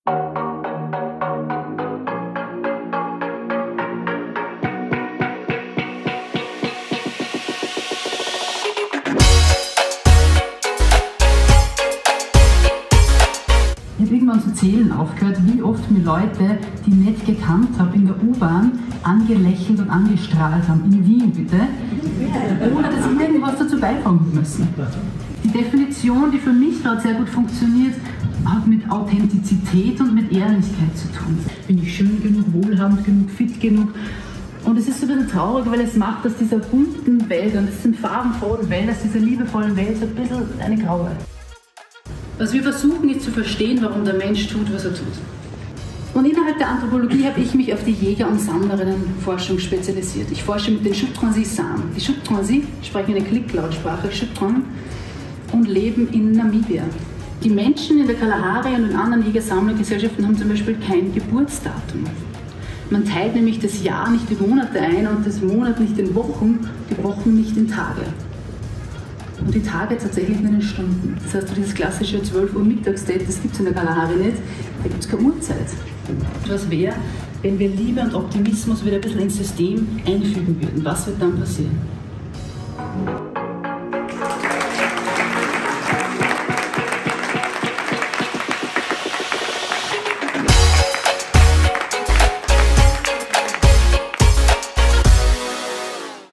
Ich habe irgendwann zu zählen aufgehört, wie oft mir Leute, die ich nicht gekannt habe, in der U-Bahn angelächelt und angestrahlt haben. In Wien, bitte. Ohne dass ich irgendwas dazu beitragen müssen. Die Definition, die für mich dort sehr gut funktioniert, hat mit Authentizität und mit Ehrlichkeit zu tun. Bin ich schön genug, wohlhabend genug, fit genug? Und es ist so ein bisschen traurig, weil es macht aus dieser bunten Welt und aus dieser farbenfrohen Welt, aus dieser liebevollen Welt so ein bisschen eine graue. Was wir versuchen ist zu verstehen, warum der Mensch tut, was er tut. Und innerhalb der Anthropologie habe ich mich auf die Jäger- und Sammlerinnenforschung spezialisiert. Ich forsche mit den Chukwansi-Samen. Die Chukwansi sprechen eine Klicklautsprache, Chukwan, und leben in Namibia. Die Menschen in der Kalahari und in anderen Jäger-Sammlergesellschaften haben zum Beispiel kein Geburtsdatum. Man teilt nämlich das Jahr nicht in Monate ein und das Monat nicht in Wochen, die Wochen nicht in Tage. Und die Tage tatsächlich nur in Stunden. Das heißt, dieses klassische 12 Uhr Mittagsdate, das gibt es in der Kalahari nicht, da gibt es keine Uhrzeit. Was wäre, wenn wir Liebe und Optimismus wieder ein bisschen ins System einfügen würden? Was wird dann passieren?